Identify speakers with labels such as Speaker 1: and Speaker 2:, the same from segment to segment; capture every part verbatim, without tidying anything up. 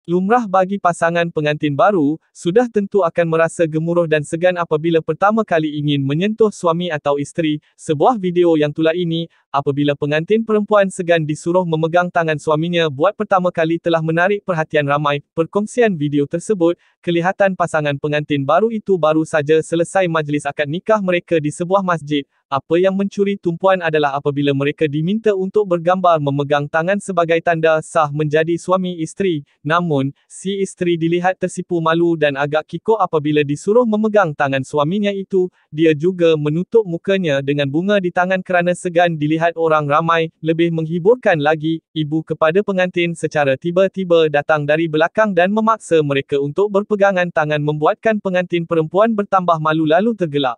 Speaker 1: Lumrah bagi pasangan pengantin baru, sudah tentu akan merasa gemuruh dan segan apabila pertama kali ingin menyentuh suami atau isteri. Sebuah video yang tular ini, apabila pengantin perempuan segan disuruh memegang tangan suaminya buat pertama kali telah menarik perhatian ramai. Perkongsian video tersebut, kelihatan pasangan pengantin baru itu baru saja selesai majlis akad nikah mereka di sebuah masjid. Apa yang mencuri tumpuan adalah apabila mereka diminta untuk bergambar memegang tangan sebagai tanda sah menjadi suami isteri. Namun, si isteri dilihat tersipu malu dan agak kikuk apabila disuruh memegang tangan suaminya itu. Dia juga menutup mukanya dengan bunga di tangan kerana segan dilihat orang ramai. Lebih menghiburkan lagi, ibu kepada pengantin secara tiba-tiba datang dari belakang dan memaksa mereka untuk berpegangan tangan membuatkan pengantin perempuan bertambah malu lalu tergelak.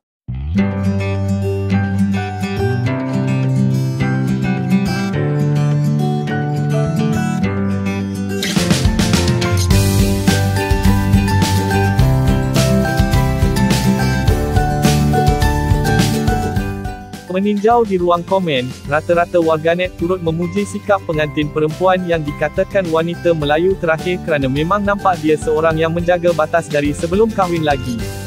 Speaker 1: Meninjau di ruang komen, rata-rata warganet turut memuji sikap pengantin perempuan yang dikatakan wanita Melayu terakhir kerana memang nampak dia seorang yang menjaga batas dari sebelum kahwin lagi.